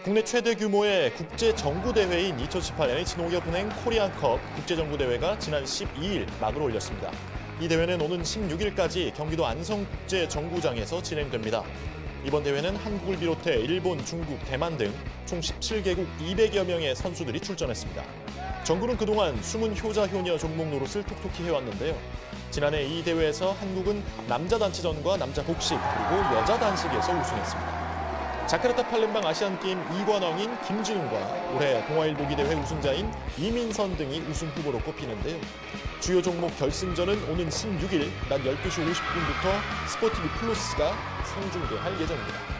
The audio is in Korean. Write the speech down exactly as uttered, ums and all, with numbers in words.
국내 최대 규모의 국제 정구 대회인 이천십팔 엔에이치농협은행 코리안컵 국제 정구 대회가 지난 십이 일 막을 올렸습니다. 이 대회는 오는 십육 일까지 경기도 안성국제정구장에서 진행됩니다. 이번 대회는 한국을 비롯해 일본, 중국, 대만 등 총 십칠 개국 이백여 명의 선수들이 출전했습니다. 정구는 그동안 숨은 효자 효녀 종목 노릇을 톡톡히 해왔는데요. 지난해 이 대회에서 한국은 남자 단체전과 남자 복식 그리고 여자 단식에서 우승했습니다. 자카르타 팔렘방 아시안게임 이관왕인 김진웅과 올해 동아일 보기대회 우승자인 이민선 등이 우승 후보로 꼽히는데요. 주요 종목 결승전은 오는 십육 일 낮 열두 시 오십 분부터 스포티비 플러스가 생중계할 예정입니다.